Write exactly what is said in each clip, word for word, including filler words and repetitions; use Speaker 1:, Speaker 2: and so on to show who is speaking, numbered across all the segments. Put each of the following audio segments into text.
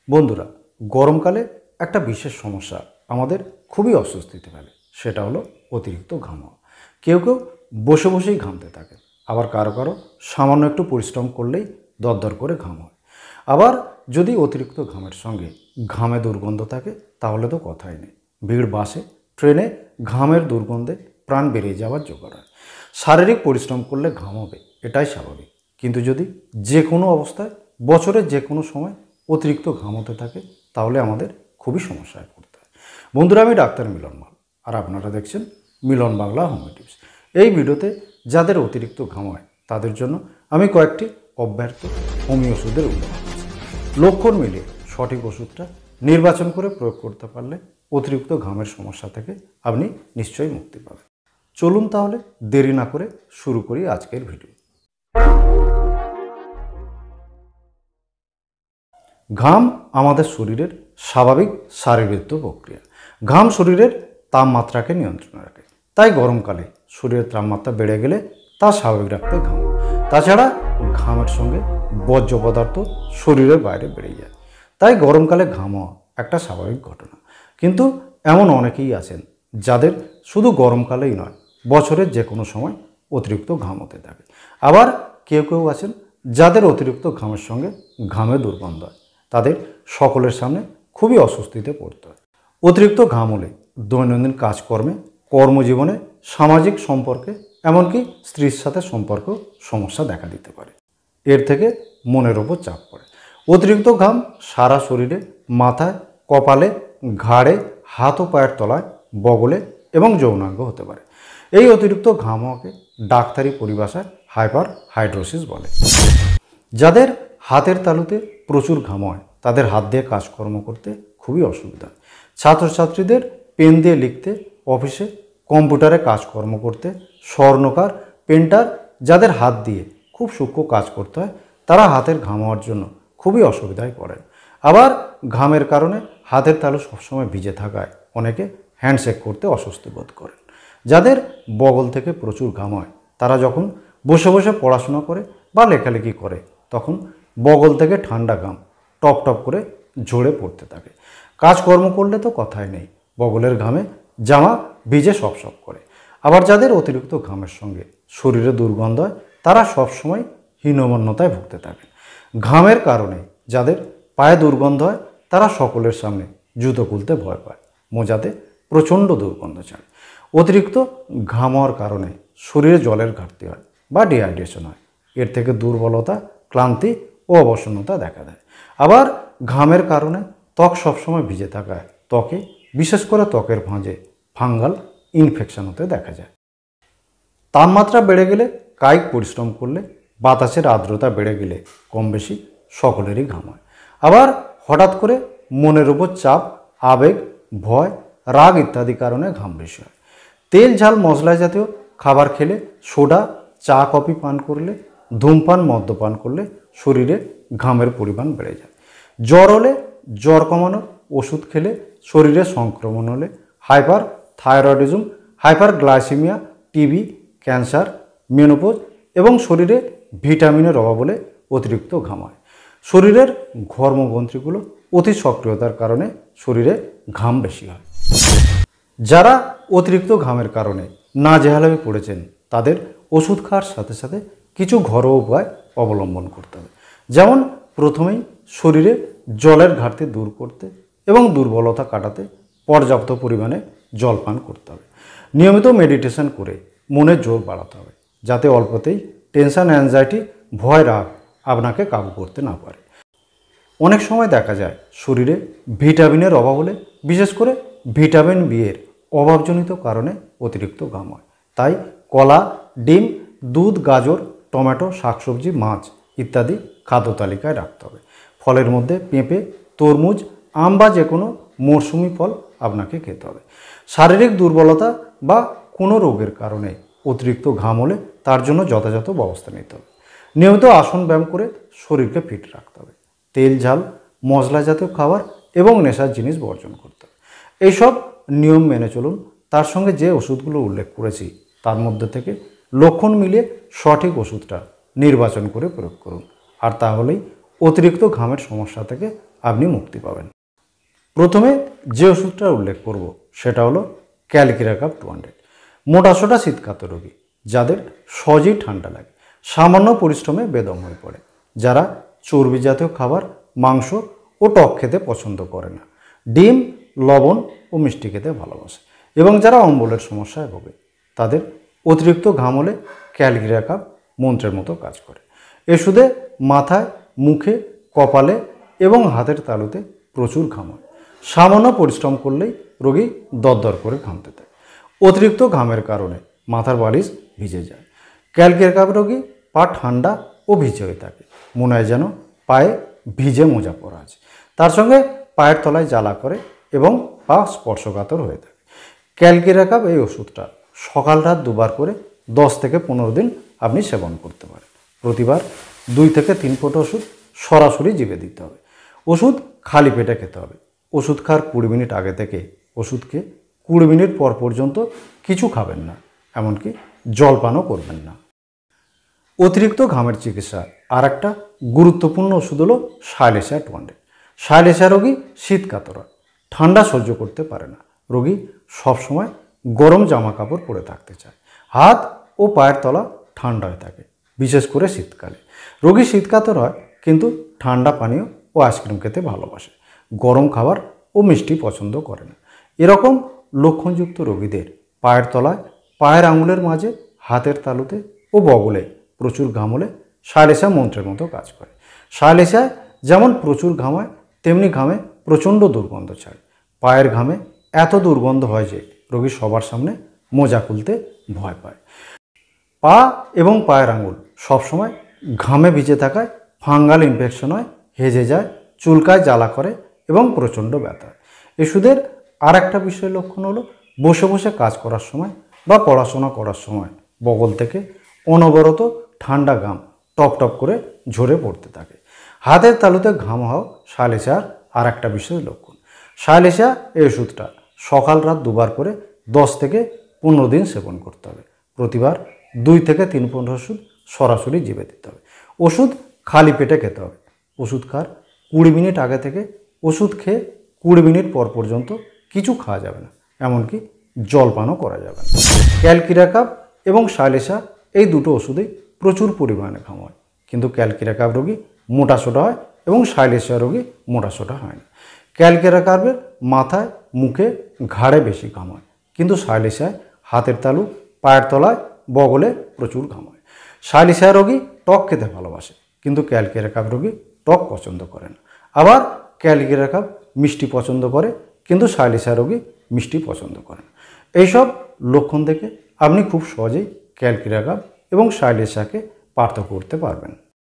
Speaker 1: বন্ধুরা, গরমকালে একটা বিশেষ সমস্যা আমাদের খুবই অস্বস্তিতে ফেলে, সেটা হলো অতিরিক্ত ঘামা। কেউ কেউ বসে বসেই ঘামতে থাকে, আবার কারো কারো সামান্য একটু পরিশ্রম করলেই দরদর করে ঘাম হয়। আবার যদি অতিরিক্ত ঘামের সঙ্গে ঘামে দুর্গন্ধ থাকে তাহলে তো কথাই নেই। ভিড় বাসে, ট্রেনে ঘামের দুর্গন্ধে প্রাণ বেরিয়ে যাওয়ার জোগাড় হয়। শারীরিক পরিশ্রম করলে ঘাম হবে, এটাই স্বাভাবিক। কিন্তু যদি যে কোনো অবস্থায় বছরের যে কোনো সময় অতিরিক্ত ঘাম হতে থাকে তাহলে আমাদের খুবই সমস্যায় পড়তে হয়। বন্ধুরা, আমি ডাক্তার মিলন মাল, আর আপনারা দেখছেন মিলন বাংলা হোমিও টিপস। এই ভিডিওতে যাদের অতিরিক্ত ঘাম হয় তাদের জন্য আমি কয়েকটি অব্যর্থ হোমিও ওষুধের উল্লেখ করছি। লক্ষণ মিলিয়ে সঠিক ওষুধটা নির্বাচন করে প্রয়োগ করতে পারলে অতিরিক্ত ঘামের সমস্যা থেকে আপনি নিশ্চয়ই মুক্তি পাবেন। চলুন তাহলে দেরি না করে শুরু করি আজকের ভিডিও। ঘাম আমাদের শরীরের স্বাভাবিক শারীরবৃত্ত প্রক্রিয়া। ঘাম শরীরের তাপমাত্রাকে নিয়ন্ত্রণে রাখে, তাই গরমকালে শরীরের তাপমাত্রা বেড়ে গেলে তা স্বাভাবিক রাখতে ঘাম। তাছাড়া ঘামের সঙ্গে বর্জ্য পদার্থ শরীরের বাইরে বেড়ে যায়, তাই গরমকালে ঘাম হওয়া একটা স্বাভাবিক ঘটনা। কিন্তু এমন অনেকেই আছেন যাদের শুধু গরমকালেই নয়, বছরের যে কোনো সময় অতিরিক্ত ঘাম হতে থাকে। আবার কেউ কেউ আছেন যাদের অতিরিক্ত ঘামের সঙ্গে ঘামে দুর্গন্ধ হয়, তাদের সকলের সামনে খুবই অস্বস্তিতে পড়তে হয়। অতিরিক্ত ঘাম হলে দৈনন্দিন কাজকর্মে, কর্মজীবনে, সামাজিক সম্পর্কে, এমনকি স্ত্রীর সাথে সম্পর্ক সমস্যা দেখা দিতে পারে। এর থেকে মনের ওপর চাপ পড়ে। অতিরিক্ত ঘাম সারা শরীরে, মাথায়, কপালে, ঘাড়ে, হাত ও পায়ের তলায়, বগলে এবং যৌনাঙ্গ হতে পারে। এই অতিরিক্ত ঘাম হওয়াকে ডাক্তারি পরিভাষায় হাইপার হাইড্রোসিস বলে। যাদের হাতের তালুতে প্রচুর ঘাম হয় তাদের হাত দিয়ে কাজকর্ম করতে খুবই অসুবিধা হয়। ছাত্রছাত্রীদের পেন দিয়ে লিখতে, অফিসে কম্পিউটারে কাজকর্ম করতে, স্বর্ণকার, পেন্টার যাদের হাত দিয়ে খুব সূক্ষ্ম কাজ করতে হয় তারা হাতের ঘাম হওয়ার জন্য খুবই অসুবিধায় পড়েন। আবার ঘামের কারণে হাতের তালু সবসময় ভিজে থাকায় অনেকে হ্যান্ডশেক করতে অস্বস্তি বোধ করেন। যাদের বগল থেকে প্রচুর ঘাম হয় তারা যখন বসে বসে পড়াশোনা করে বা লেখালেখি করে তখন বগল থেকে ঠান্ডা ঘাম টপ টপ করে ঝরে পড়তে থাকে। কাজকর্ম করলে তো কথাই নেই, বগলের ঘামে জামা ভিজে সপ সপ করে। আবার যাদের অতিরিক্ত ঘামের সঙ্গে শরীরে দুর্গন্ধ হয় তারা সবসময় হীনমন্যতায় ভুগতে থাকেন। ঘামের কারণে যাদের পায়ে দুর্গন্ধ হয় তারা সকলের সামনে জুতো খুলতে ভয় পায়, মোজাতে প্রচণ্ড দুর্গন্ধ ছাড়ে। অতিরিক্ত ঘাম হওয়ার কারণে শরীরে জলের ঘাটতি হয় বা ডিহাইড্রেশন হয়। এর থেকে দুর্বলতা, ক্লান্তি ও অবসন্নতা দেখা দেয়। আবার ঘামের কারণে ত্বক সবসময় ভিজে থাকায় ত্বকে, বিশেষ করে ত্বকের ভাঁজে ফাঙ্গাল ইনফেকশন হতে দেখা যায়। তাপমাত্রা বেড়ে গেলে, কায়িক পরিশ্রম করলে, বাতাসের আর্দ্রতা বেড়ে গেলে কম বেশি সকলেরই ঘাম হয়। আবার হঠাৎ করে মনের উপর চাপ, আবেগ, ভয়, রাগ ইত্যাদি কারণে ঘাম বেশি হয়। তেল, ঝাল, মশলা জাতীয় খাবার খেলে, সোডা, চা, কফি পান করলে, ধূমপান, মদ্যপান করলে শরীরে ঘামের পরিমাণ বেড়ে যায়। জ্বর হলে, জ্বর কমানোর ওষুধ খেলে, শরীরে সংক্রমণ হলে, hyperthyroidism, hyperglycemia, TB, cancer, menopause এবং শরীরে ভিটামিনের অভাব হলে অতিরিক্ত ঘাম হয়। শরীরের ঘর্মগ্রন্থিগুলো অতি সক্রিয়তার কারণে শরীরে ঘাম বেশি হয়। যারা অতিরিক্ত ঘামের কারণে নাজেহাল হয়ে পড়েছেন তাদের ওষুধ খাওয়ার সাথে সাথে কিছু ঘরোয়া উপায় অবলম্বন করতে হবে। যেমন প্রথমেই শরীরে জলের ঘাটতি দূর করতে এবং দুর্বলতা কাটাতে পর্যাপ্ত পরিমাণে জল পান করতে হবে। নিয়মিত মেডিটেশন করে মনের জোর বাড়াতে হবে, যাতে অল্পতেই টেনশন, অ্যাংজাইটি, ভয়, রাগ আপনাকে কাবু করতে না পারে। অনেক সময় দেখা যায় শরীরে ভিটামিনের অভাব হলে, বিশেষ করে ভিটামিন বি এর অভাবজনিত কারণে অতিরিক্ত ঘাম হয়। তাই কলা, ডিম, দুধ, গাজর, টমেটো, শাকসবজি, মাছ ইত্যাদি খাদ্য তালিকায় রাখতে হবে। ফলের মধ্যে পেঁপে, তরমুজ, আম বা যে কোনো মরশুমি ফল আপনাকে খেতে হবে। শারীরিক দুর্বলতা বা কোনো রোগের কারণে অতিরিক্ত ঘাম হলে তার জন্য যথাযথ ব্যবস্থা নিতে হবে। নিয়মিত আসন ব্যায়াম করে শরীরকে ফিট রাখতে হবে। তেল, ঝাল, মশলা জাতীয় খাবার এবং নেশার জিনিস বর্জন করতে হবে। এইসব নিয়ম মেনে চলুন। তার সঙ্গে যে ওষুধগুলো উল্লেখ করেছি তার মধ্যে থেকে লক্ষণ মিলিয়ে সঠিক ওষুধটা নির্বাচন করে প্রয়োগ করুন, আর তাহলেই অতিরিক্ত ঘামের সমস্যা থেকে আপনি মুক্তি পাবেন। প্রথমে যে ওষুধটার উল্লেখ করব সেটা হলো ক্যালকিরাকাপ টু হান্ড্রেড। মোটাসোটা শীতকাতর রোগী যাদের সহজেই ঠান্ডা লাগে, সামান্য পরিশ্রমে বেদম হয়ে পড়ে, যারা চর্বি জাতীয় খাবার, মাংস ও টক খেতে পছন্দ করে না, ডিম, লবণ ও মিষ্টি খেতে ভালোবাসে এবং যারা অম্বলের সমস্যায় ভোগে, তাদের অতিরিক্ত ঘাম হলে ক্যালকিরাকাপ মন্ত্রের মতো কাজ করে। ওষুধে মাথায়, মুখে, কপালে এবং হাতের তালুতে প্রচুর ঘাম হয়। সামান্য পরিশ্রম করলেই রোগী দরদর করে ঘামতে থাকে। অতিরিক্ত ঘামের কারণে মাথার বালিশ ভিজে যায়। ক্যালকিরাকাপ রোগী পা ঠান্ডা ও ভিজে হয়ে থাকে, মনে হয় যেন পায়ে ভিজে মোজা পরা আছে। তার সঙ্গে পায়ের তলায় জ্বালা করে এবং পা স্পর্শকাতর হয়ে থাকে। ক্যালকিরাকাপ এই ওষুধটা সকাল রাত দুবার করে দশ থেকে পনেরো দিন আপনি সেবন করতে পারেন। প্রতিবার দুই থেকে তিন ফোঁটা ওষুধ সরাসরি জিভে দিতে হবে। ওষুধ খালি পেটে খেতে হবে। ওষুধ খাওয়ার কুড়ি মিনিট আগে থেকে ওষুধ খেয়ে কুড়ি মিনিট পর পর্যন্ত কিছু খাবেন না, এমনকি জলপানও করবেন না। অতিরিক্ত ঘামের চিকিৎসা আর একটা গুরুত্বপূর্ণ ওষুধ হলো সাইলেশিয়া টু হান্ড্রেড। সাইলেশিয়া রোগী শীতকাতর হয়, ঠান্ডা সহ্য করতে পারে না। রোগী সবসময় গরম জামা কাপড় পরে থাকতে চায়। হাত ও পায়ের তলা ঠান্ডা হয়ে থাকে, বিশেষ করে শীতকালে। রোগী শীতকাতর হয় কিন্তু ঠান্ডা পানীয় ও আইসক্রিম খেতে ভালোবাসে, গরম খাবার ও মিষ্টি পছন্দ করে না। এরকম লক্ষণযুক্ত রোগীদের পায়ের তলায়, পায়ের আঙুলের মাঝে, হাতের তালুতে ও বগলে প্রচুর ঘাম হলে সাইলেশিয়া মন্ত্রের মতো কাজ করে। সাইলেশিয়ায় যেমন প্রচুর ঘামায়, তেমনি ঘামে প্রচণ্ড দুর্গন্ধ ছাড়ে। পায়ের ঘামে এত দুর্গন্ধ হয় যে রোগী সবার সামনে মোজা খুলতে ভয় পায়। পা এবং পায়ের আঙুল সবসময় ঘামে ভিজে থাকায় ফাঙ্গাল ইনফেকশন হয়, হেজে যায়, চুলকায়, জ্বালা করে এবং প্রচণ্ড ব্যথা। ওষুধের আর একটা বিষয় লক্ষণ হলো বসে বসে কাজ করার সময় বা পড়াশোনা করার সময় বগল থেকে অনবরত ঠান্ডা ঘাম টপ টপ করে ঝরে পড়তে থাকে। হাতের তালুতে ঘাম হওয়া সাইলেশিয়ার আর একটা বিশেষ লক্ষণ। সাইলেশিয়া এই ওষুধটা সকাল রাত দুবার করে দশ থেকে পনেরো দিন সেবন করতে হবে। প্রতিবার দুই থেকে তিন পনেরো ওষুধ সরাসরি জিভে দিতে হবে। ওষুধ খালি পেটে খেতে হবে। ওষুধ খাওয়ার কুড়ি মিনিট আগে থেকে ওষুধ খেয়ে কুড়ি মিনিট পর পর্যন্ত কিছু খাওয়া যাবে না, এমনকি জলপানও করা যাবে না। ক্যালকিরাকাপ এবং সাইলেশিয়া এই দুটো ওষুধেই প্রচুর পরিমাণে ঘাম হয়, কিন্তু ক্যালকিরাকাপ রোগী মোটাসোটা হয় এবং সাইলেশিয়া রোগী মোটাসোটা হয় না। ক্যালকিরাকাপের মাথায়, মুখে, ঘাড়ে বেশি ঘাম হয়, কিন্তু সাইলেশিয়ায় হাতের তালু, পায়ের তলায়, বগলে প্রচুর ঘাম হয়। সাইলেশিয়া রোগী টক খেতে ভালোবাসে, কিন্তু ক্যালকিরাকাপ রোগী টক পছন্দ করে না। আবার ক্যালকিরাকাপ মিষ্টি পছন্দ করে, কিন্তু সাইলেশিয়া রোগী মিষ্টি পছন্দ করে না। এইসব লক্ষণ দেখে আপনি খুব সহজেই ক্যালকিরাকাপ এবং সাইলেশিয়াকে পার্থক্য করতে পারবেন।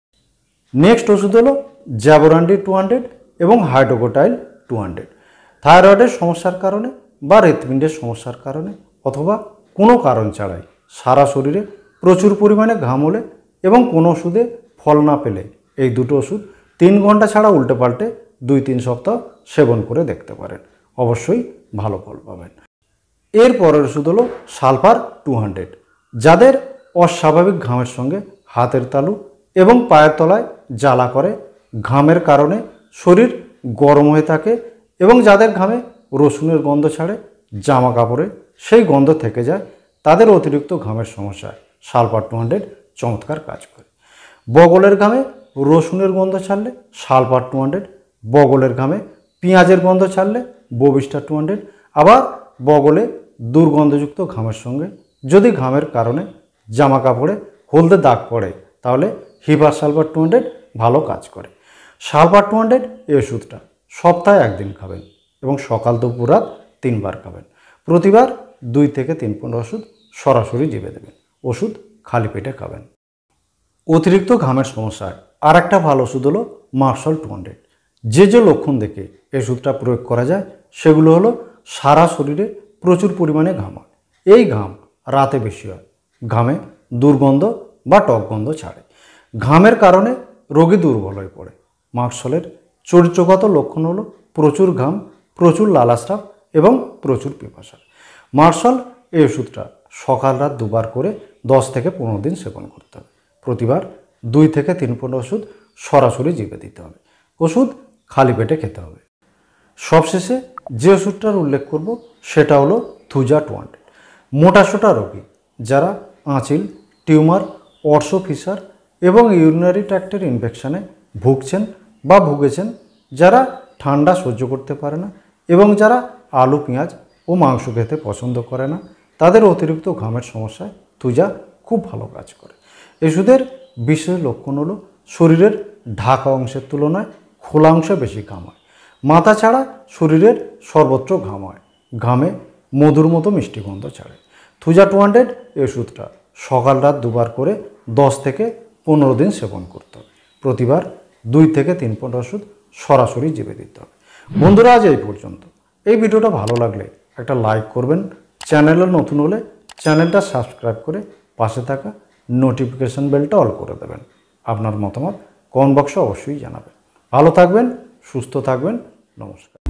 Speaker 1: নেক্সট ওষুধ হলো জ্যাবোরান্ডি টু হান্ড্রেড এবং হাইড্রোকোটাইল টু হান্ড্রেড। থাইরয়েডের সমস্যার কারণে বা হৃৎপিণ্ডের সমস্যার কারণে অথবা কোনো কারণ ছাড়াই সারা শরীরে প্রচুর পরিমাণে ঘাম হলে এবং কোনো ওষুধে ফল না পেলে এই দুটো ওষুধ তিন ঘন্টা ছাড়া উল্টে পাল্টে দুই তিন সপ্তাহ সেবন করে দেখতে পারেন, অবশ্যই ভালো ফল পাবেন। এর পরের ওষুধ হলো সালফার টু হান্ড্রেড। যাদের অস্বাভাবিক ঘামের সঙ্গে হাতের তালু এবং পায়ের তলায় জ্বালা করে, ঘামের কারণে শরীর গরম হয়ে থাকে এবং যাদের ঘামে রসুনের গন্ধ ছাড়ে, জামা কাপড়ে সেই গন্ধ থেকে যায়, তাদের অতিরিক্ত ঘামের সমস্যায় সালফার টু হান্ড্রেড চমৎকার কাজ করে। বগলের ঘামে রসুনের গন্ধ ছাড়লে সালফার টু হান্ড্রেড, বগলের ঘামে পেঁয়াজের গন্ধ ছাড়লে ববিস্টা টু হান্ড্রেড। আবার বগলে দুর্গন্ধযুক্ত ঘামের সঙ্গে যদি ঘামের কারণে জামা কাপড়ে হলদে দাগ পড়ে, তাহলে হিপার সালফার টু হান্ড্রেড ভালো কাজ করে। সালফার টু হান্ড্রেড এই ওষুধটা সপ্তাহে একদিন খাবেন এবং সকাল দুপুর রাত তিনবার খাবেন। প্রতিবার দুই থেকে তিন পনেরো ওষুধ সরাসরি জিভে দেবেন। ওষুধ খালি পেটে খাবেন। অতিরিক্ত ঘামের সমস্যায় আর একটা ভালো ওষুধ হলো মার্শাল টু হান্ড্রেড। যে যে লক্ষণ দেখে এই ওষুধটা প্রয়োগ করা যায় সেগুলো হলো সারা শরীরে প্রচুর পরিমাণে ঘাম হয়, এই ঘাম রাতে বেশি হয়, ঘামে দুর্গন্ধ বা টক গন্ধ ছাড়ে, ঘামের কারণে রোগী দুর্বল হয়ে পড়ে। মার্শালের চরিত্রগত লক্ষণ হলো প্রচুর ঘাম, প্রচুর লালাস্রাব এবং প্রচুর পিপাসা। মার্শাল এই ওষুধটা সকাল রাত দুবার করে দশ থেকে পনেরো দিন সেবন করতে হবে। প্রতিবার দুই থেকে তিন পনেরো ওষুধ সরাসরি জিভে দিতে হবে। ওষুধ খালি পেটে খেতে হবে। সবশেষে যে ওষুধটার উল্লেখ করব সেটা হলো থুজা টু হান্ড্রেড। মোটাসোটা রোগী যারা আঁচিল, টিউমার, অর্শো ফিসার এবং ইউরিনারি ট্র্যাক্টের ইনফেকশানে ভুগছেন বা ভুগেছেন, যারা ঠান্ডা সহ্য করতে পারে না এবং যারা আলু, পেঁয়াজ ও মাংস খেতে পছন্দ করে না, তাদের অতিরিক্ত ঘামের সমস্যায় থুজা খুব ভালো কাজ করে। ওষুধের বিশেষ লক্ষণ হলো শরীরের ঢাকা অংশের তুলনায় খোলা অংশে বেশি ঘাম হয়। মাথা ছাড়া শরীরের সর্বত্র ঘাম হয়। ঘামে মধুর মতো মিষ্টি গন্ধ ছাড়ে। থুজা টু হান্ড্রেড এই ওষুধটা সকাল রাত দুবার করে দশ থেকে পনেরো দিন সেবন করতে হবে। প্রতিবার দুই থেকে তিন পয়েন্ট ওষুধ সরাসরি জিভে দিতে হবে। বন্ধুরা, আজ এই পর্যন্ত। এই ভিডিওটা ভালো লাগলে একটা লাইক করবেন, চ্যানেলে নতুন হলে চ্যানেলটা সাবস্ক্রাইব করে পাশে থাকা নোটিফিকেশন বেলটা অল করে দেবেন। আপনার মতামত কমেন্ট বক্সে অবশ্যই জানাবেন। ভালো থাকবেন, সুস্থ থাকবেন। নমস্কার।